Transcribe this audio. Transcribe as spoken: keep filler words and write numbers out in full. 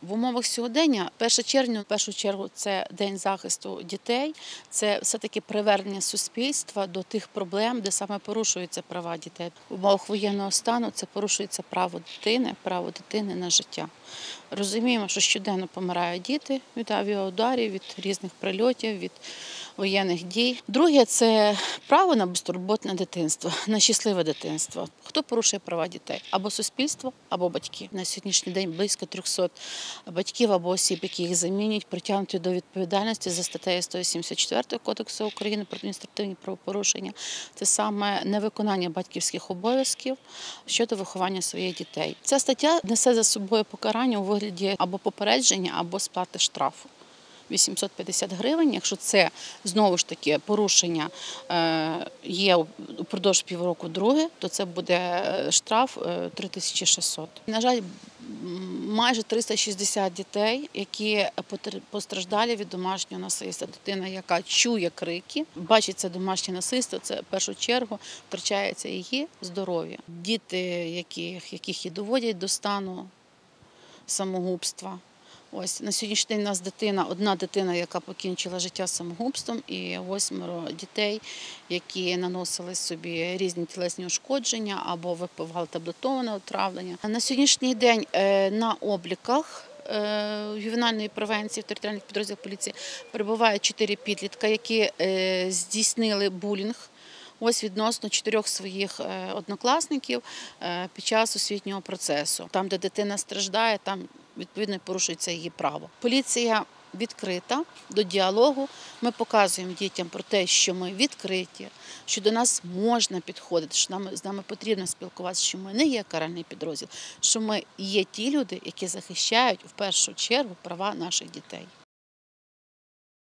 В умовах сьогодення перше червня, в першу чергу, це День захисту дітей, це все-таки привернення суспільства до тих проблем, де саме порушуються права дітей. В умовах воєнного стану це порушується право дитини, право дитини на життя. Розуміємо, що щоденно помирають діти від авіаударів, від різних прильотів, від воєнних дій. Друге – це право на безтурботне дитинство, на щасливе дитинство. Хто порушує права дітей? Або суспільство, або батьки. На сьогоднішній день близько трьохсот батьків або осіб, які їх замінюють, притягнуті до відповідальності за статтею сто сімдесят чотири Кодексу України про адміністративні правопорушення. Це саме невиконання батьківських обов'язків щодо виховання своїх дітей. Ця стаття несе за собою покарання у вигляді або попередження, або сплати штрафу. вісімсот п'ятдесят гривень, якщо це, знову ж таки, порушення є упродовж півроку друге, то це буде штраф три тисячі шістсот. На жаль, майже триста шістдесят дітей, які постраждали від домашнього насильства. Дитина, яка чує крики, бачить це домашнє насильство, це в першу чергу втрачається її здоров'я. Діти, яких, яких і доводять до стану самогубства. Ось на сьогоднішній день у нас дитина, одна дитина, яка покінчила життя самогубством, і восьмеро дітей, які наносили собі різні тілесні ушкодження або випивали таблетоване отравлення. На сьогоднішній день на обліках ювенальної превенції в територіальних підрозділах поліції перебувають чотири підлітка, які здійснили булінг ось відносно чотирьох своїх однокласників під час освітнього процесу. Там, де дитина страждає, там відповідно порушується її право. Поліція відкрита до діалогу. Ми показуємо дітям про те, що ми відкриті, що до нас можна підходити, що нам, з нами потрібно спілкуватися, що ми не є каральний підрозділ, що ми є ті люди, які захищають в першу чергу права наших дітей.